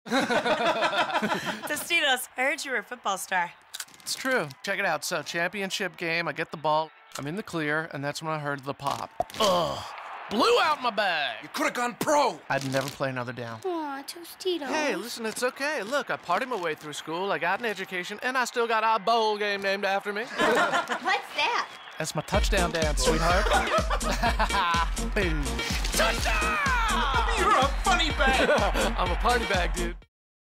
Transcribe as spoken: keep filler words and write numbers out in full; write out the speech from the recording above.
Tostitos, I heard you were a football star. It's true. Check it out. So, championship game, I get the ball, I'm in the clear, and that's when I heard the pop. Ugh. Blew out my bag. You could have gone pro. I'd never play another down. Aw, Tostitos. Hey, listen, it's okay. Look, I partied my way through school, I got an education, and I still got a bowl game named after me. What's that? That's my touchdown dance, sweetheart. Boom. Touchdown! You're a funny bag. I'm a party bag, dude.